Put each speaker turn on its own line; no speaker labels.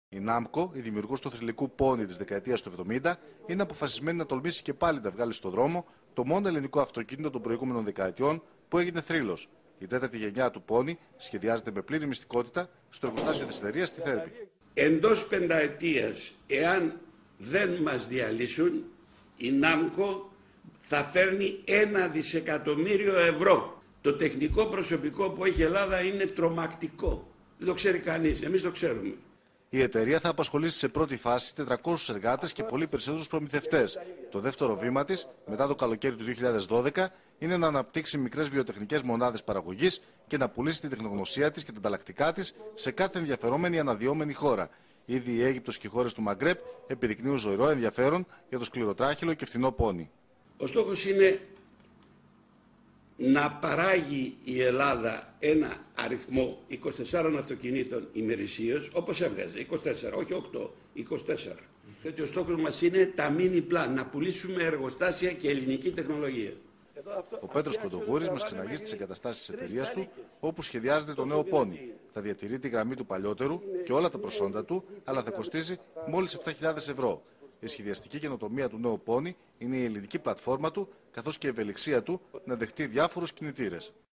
Η Νάμκο, η δημιουργός του θρυλικού πόνι της δεκαετίας του 70, είναι αποφασισμένη να τολμήσει και πάλι να βγάλει στον δρόμο το μόνο ελληνικό αυτοκίνητο των προηγούμενων δεκαετιών που έγινε θρύλος. Η τέταρτη γενιά του πόνι σχεδιάζεται με πλήρη μυστικότητα στο εργοστάσιο της εταιρείας στη Θέρμη.
Εντός πενταετίας, εάν δεν μας διαλύσουν, η Νάμκο θα φέρνει 1 δισεκατομμύριο ευρώ. Το τεχνικό προσωπικό που έχει η Ελλάδα είναι τρομακτικό. Δεν το ξέρει κανείς, εμείς το ξέρουμε.
Η εταιρεία θα απασχολήσει σε πρώτη φάση 400 εργάτες και πολύ περισσότερους προμηθευτές. Το δεύτερο βήμα της, μετά το καλοκαίρι του 2012, είναι να αναπτύξει μικρές βιοτεχνικές μονάδες παραγωγής και να πουλήσει την τεχνογνωσία της και τα ανταλλακτικά της σε κάθε ενδιαφερόμενη αναδυόμενη χώρα. Ήδη η Αίγυπτος και οι χώρες του Μαγκρέπ επιδεικνύουν ζωηρό ενδιαφέρον για το σκληροτράχυλο και φθηνό πόνι.
Ο στόχος είναι να παράγει η Ελλάδα ένα αριθμό 24 αυτοκινήτων ημερησίως, όπως έβγαζε, 24, όχι 8, 24. Γιατί ο στόχος μας είναι τα mini plan, να πουλήσουμε εργοστάσια και ελληνική τεχνολογία.
Ο Πέτρος Κοντογούρης μας ξεναγεί στις εγκαταστάσεις της εταιρείας του, όπου σχεδιάζεται το νέο πόνι. Θα διατηρεί τη γραμμή του παλιότερου και όλα τα προσόντα του, αλλά θα κοστίζει μόλις 7.000 ευρώ. Η σχεδιαστική καινοτομία του νέου πόνι είναι η ελληνική πλατφόρμα του, καθώς και η ευελιξία του να δεχτεί διάφορους κινητήρες.